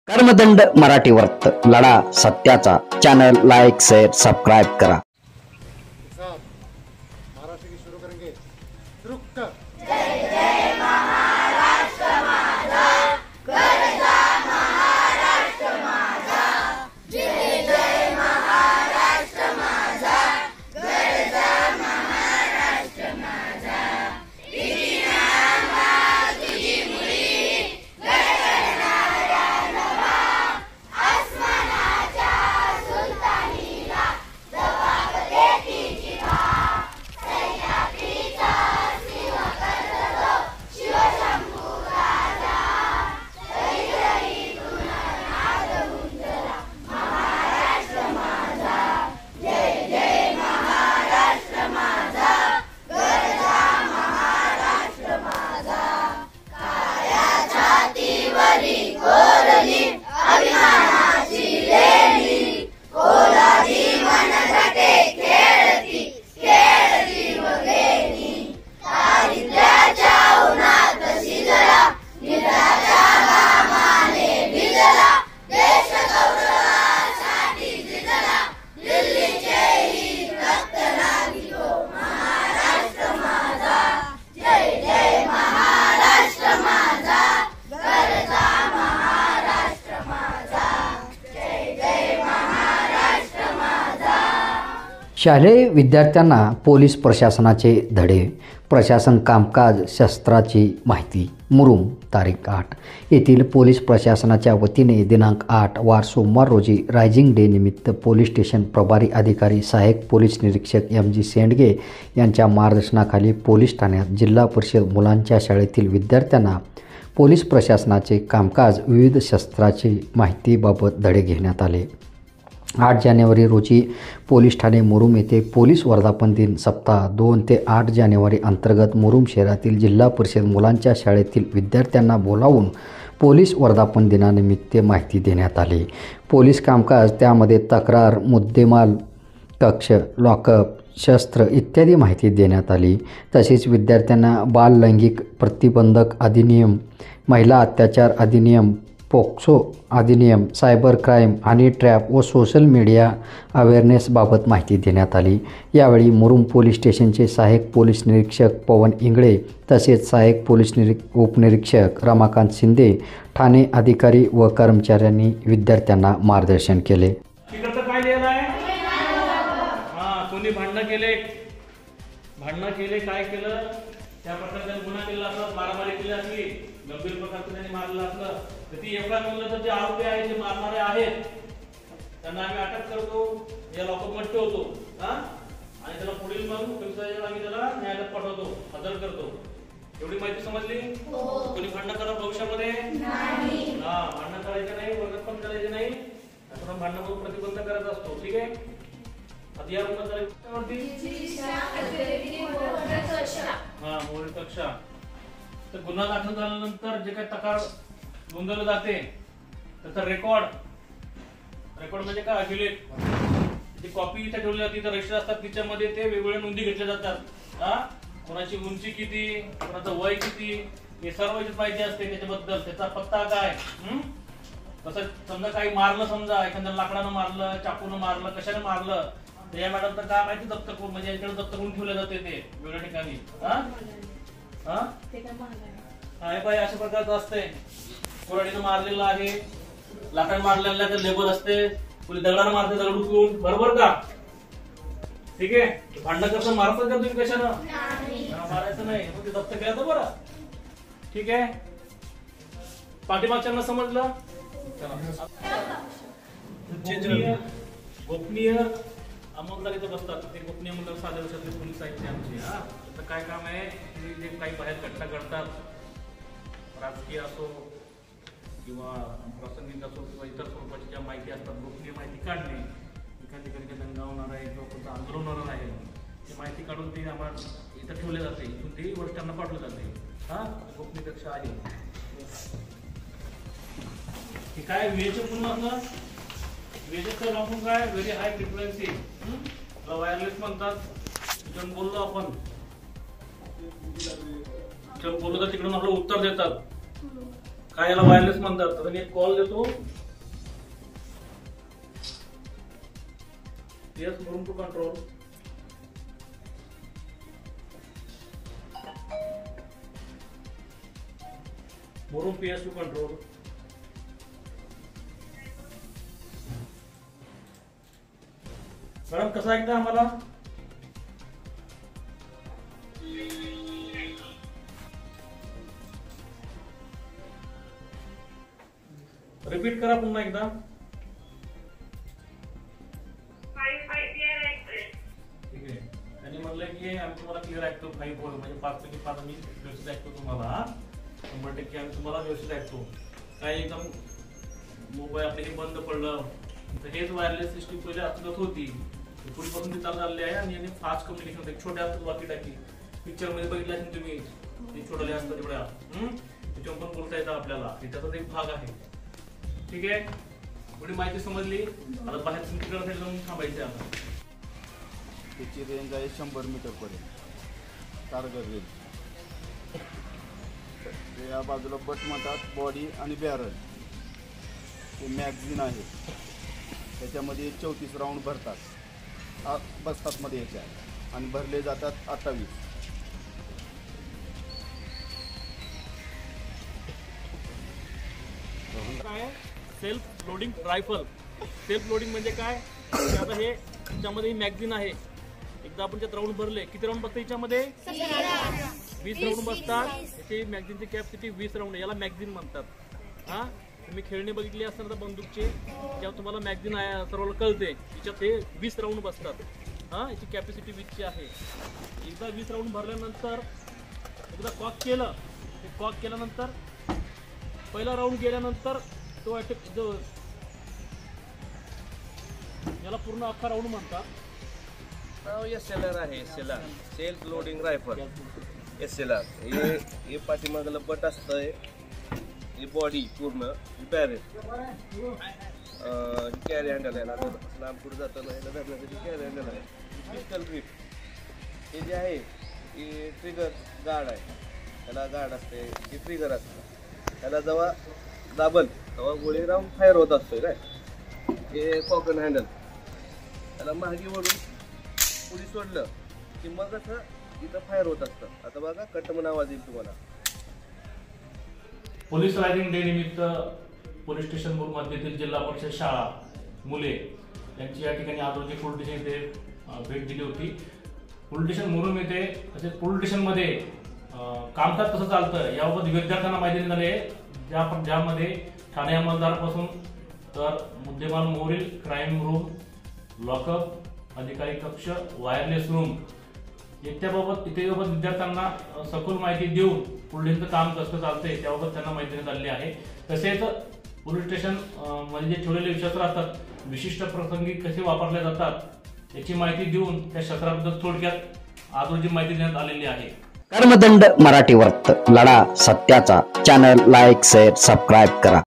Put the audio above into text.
कर्मदंड मराठी वर्त लढा सत्याचा चॅनल लाईक शेअर सबस्क्राइब करा। महाराष्ट्र की शुरू करेंगे। रुक जय जय महाराष्ट्र माझा, गरजा महाराष्ट्र माझा, जय जय महाराष्ट्र माझा, गरजा महाराष्ट्र माझा, इतिनामा तुझी मुळी गडगडणाऱ्या नभा, आसमानाच्या सुलतानीला जबाबते तिची भा, सह्याद्रीचा सिंह करतो शिवशंभू राजा, रईतून नाद गुंजला महाराष्ट्र माझा, जय जय महाराष्ट्र माझा, गरजा महाराष्ट्र माझा, काळ्या छातीवरी कोरली अभिमानाची लेणी, कोलादी मनगटे खेळती खेळती वगेनी, दारिद्र्याच्या उन्हात शिजला, निराच्या घामाने भिजला, देश गौरवासाठी झिजला, दिल्लीचेही रक्त लागतो महाराष्ट्र माझा, जय जय महाराष्ट्र माझा, गरजा महाराष्ट्र माझा, जय जय महाराष्ट्र माझा। शालेय विद्यार्थ्यांना पोलीस प्रशासनाचे धडे, प्रशासन कामकाज शस्त्राची माहिती। मुरुम तारीख 8 येथील पोलीस प्रशासनाच्या वतीने दिनांक 8 वार सोमवार रोजी रायझिंग डे निमित्त पोलीस स्टेशन प्रभारी अधिकारी सहाय्यक पोलीस निरीक्षक MG सेंडगे यांच्या मार्गदर्शनाखाली पोलीस ठाण्यात जिल्हा परिषद मुलांच्या शाळेतील विद्यार्थ्यांना पोलीस प्रशासनाचे कामकाज विविध शस्त्राची माहितीबाबत धडे घेण्यात आले। 8 जानेवारी रोजी पोलीस ठाणे मुरुम येथे पोलीस वर्धापन दिन सप्ताह 2 ते 8 जानेवारी अंतर्गत मुरुम शहरातील जिल्हा परिषद मुलांच्या शाळेतील विद्यार्थ्यांना बोलावून पोलीस वर्धापन दिनानिमित्त माहिती देण्यात आली। पोलीस कामकाज त्यामध्ये तक्रार, मुद्देमाल, कक्ष, लॉकअप, शस्त्र इत्यादी माहिती देण्यात आली। तसेच विद्यार्थ्यांना बाल लैंगिक प्रतिबंधक अधिनियम, महिला अत्याचार अधिनियम, पोक्सो अधिनियम, सायबर क्राईम, हनी ट्रॅप व सोशल मीडिया अवेअरनेसबाबत माहिती देण्यात आली। यावेळी मुरुम पोलीस स्टेशनचे सहाय्यक पोलीस निरीक्षक पवन इंगळे तसेच सहाय्यक पोलीस उपनिरीक्षक रमाकांत शिंदे, ठाणे अधिकारी व कर्मचाऱ्यांनी विद्यार्थ्यांना मार्गदर्शन केले। काय लिहिलं आहे? कोणी भांडणं केले काय केलं, त्या प्रकारचा गुन्हा केला असला, मारामारी केली असली, गंभीर प्रकारचं त्यांनी मारलं असलं तर ती एका नोंदलं जे आरोपी आहेत, जे मारणारे आहेत, त्यांना आम्ही अटक करतो, या लॉकअपमध्ये ठेवतो आणि त्याला पुढील मग आम्ही त्याला न्यायालयात पाठवतो, हजर करतो। एवढी माहिती समजली? कोणी भांडणं करा भविष्यामध्ये भांडणं करायचं नाही, वर्गात पण करायचं नाही, आपण भांडणावर प्रतिबंध करायचा असतो। ठीक आहे, आता या मोहरी कक्षा तर गुन्हा दाखल झाल्यानंतर जे काही तक्रार नोंदवलं जाते त्याचा रेकॉर्ड म्हणजे काय, अभिलेख, ती कॉपी इथे ठेवली जाते, इथे रजिस्टर असतात, तिच्यामध्ये ते वेगवेगळ्या नोंदी घेतल्या जातात। कोणाची उंची किती, कोणाचं वय किती, हे सर्व माहिती असते त्याच्याबद्दल, त्याचा पत्ता काय। तसं समजा काही मारलं, समजा एखाद्या लाकडानं मारलं, चाकूनं मारलं, कशाने मारलं, तर या मॅडम तर काय माहिती जप्त करून, म्हणजे यांच्याकडे जप्त करून ठेवले जाते ते वेगळ्या ठिकाणी। बाई अशा प्रकारचं असते, कोराडीनं मारलेलं आहे, लाकड मारलेला लेबल असते, कोणी दगडानं मारते, दगड उचलून, बरोबर का? ठीक आहे, भांडण कसं मारतात का तुम्ही, कशानं मारायचं नाही, मग ते जप्त केलं तर बरं। ठीक आहे, पाठीमागच्यांना समजलं? गोपनीय अंमलदार इथं बसतात, ते गोपनीय अंमलदार साध्या वर्षातले पोलीस आहेत ते आमचे। तर काय काम आहे, जे काही बाहेर घटना घडतात, राजकीय असो किंवा प्रासंगिक असो किंवा इतर स्वरूपाची ज्या माहिती असतात, गोपनीय माहिती काढणे, एका ठिकाणी दंगा होणार आहे किंवा कोणतं आंदोलन होणार आहे, ती माहिती काढून ती आम्हाला इथं ठेवले जाते, इथून ती वरिष्ठांना पाठवली जाते। गोपनीय कक्ष आहे हे काय वेळेचं पूर्ण असं वेळेचं लावून काय व्हेरी हाय फ्रिक्वेन्सी, वायरलेस म्हणतात, तिथून बोललो आपण, बोललो तर तिकडून आपलं उत्तर देतात। काय याला वायरलेस म्हणतात. तर मी एक कॉल देतो, PS Murum to control. Murum PS to control. Madam कसं ऐकता आम्हाला? रिपीट करा पुन्हा एकदा. ठीक आहे. त्यांनी म्हणलं की आम्ही तुम्हाला क्लिअर ऐकतो. 5 बोल म्हणजे 5 आम्ही व्यवस्थित ऐकतो तुम्हाला. 100% आम्ही तुम्हाला व्यवस्थित ऐकतो. काही एकदम मोबाईल आपले हे बंद पडलं तर हेच वायरलेस सिस्टीम पहिले असत होती. पूर्वीपासून ती चालू झाली आहे आणि फास्ट कम्युनिकेशन होते. छोट्या असतात वाकी टाकी पिक्चर मध्ये बघितलं असेल तुम्ही, ते छोटे असतात तेवढ्या त्याच्यावर पण बोलता येतं आपल्याला. त्याचाच एक भाग आहे. ठीक आहे, थोडी माहिती समजली. आता बाहेर तिकडे जाऊन थांबायचे. आता त्याची रेंज आहे 100 मीटर पर्यंत. टार्गेट रेंज या बाजूला बट म्हणतात बॉडी आणि बॅरल. ते मॅगझिन आहे, त्याच्यामध्ये 34 राऊंड भरतात बसतात मध्ये याच्या आणि भरले जातात 28. काय self loading rifle. Self loading म्हणजे काय? आता हे त्याच्यामध्ये मॅगझिन आहे. एकदा आपण त्यात राऊंड भरले, किती राऊंड बसतात याच्यामध्ये? 20 राऊंड बसतात. याची मॅगझिनची कॅपॅसिटी 20 राऊंड. याला मॅगझिन म्हणतात. हा, तुम्ही खेळणे बघितले असतात तर बंदूकचे, जेव्हा तुम्हाला मॅगझिन आहे सर्वांना कळते. त्याच्यात हे 20 राऊंड बसतात. हा, याची कॅपॅसिटी 20ची आहे. एकदा 20 राऊंड भरल्यानंतर एकदा कॉक केलं, ते कॉक केल्यानंतर पहिला राऊंड गेल्यानंतर तो अटॅक जो याला पूर्ण अख्खा राऊंड म्हणतात. SLR आहे. SLR self loading rifle. SLR हे पाठीमागलं बट असतंय. ही बॉडी पूर्ण बॅरेल कॅरी हँडल आहे. लांब पुढे जाताना याला धरण्यासाठी कॅरी हँडल आहे. पिस्टल ग्रिप हे जे आहे हे ट्रिगर गार्ड आहे. त्याला गार्ड असते, हे ट्रिगर असतं. त्याला जेव्हा दाबल तेव्हा गोळी राऊंड फायर होत असतोय काय. हे कॉकन हँडल, त्याला मागे वळून पुढे सोडलं की मग असं इथं फायर होत असतं. आता बघा कटमन आवाज येईल तुम्हाला. पोलीस रायझिंग डे निमित्त पोलीस स्टेशन मुरुम मधील जिल्हा परिषद शाळा मुले यांची या ठिकाणी आज रोजी पोलीस स्टेशन येथे भेट दिली होती. पोलीस स्टेशन मुरुम येथे तसेच पोलीस स्टेशनमध्ये कामकाज कसं चालतं याबाबत विद्यार्थ्यांना माहिती देण्यात आली आहे. ज्यामध्ये ठाणे अंमलदारापासून तर मुद्देमाल मोरील क्राईम रूम, लॉकअप, अधिकारी कक्ष, वायरलेस रूम याबाबत विद्यार्थ्यांना सखोल माहिती देऊन पोलिसांचं काम कसं चालतंय त्याबाबत त्यांना माहिती देण्यात आलेली आहे. तसेच पोलीस स्टेशन मध्ये जे ठेवलेले शस्त्र असतात विशिष्ट प्रसंगी कसे वापरले जातात याची माहिती देऊन त्या शस्त्राबद्दल थोडक्यात आज रोजी माहिती देण्यात आलेली आहे. कर्मदंड मराठी वर्त लढा सत्याचा. चॅनल लाईक शेअर सबस्क्राईब करा.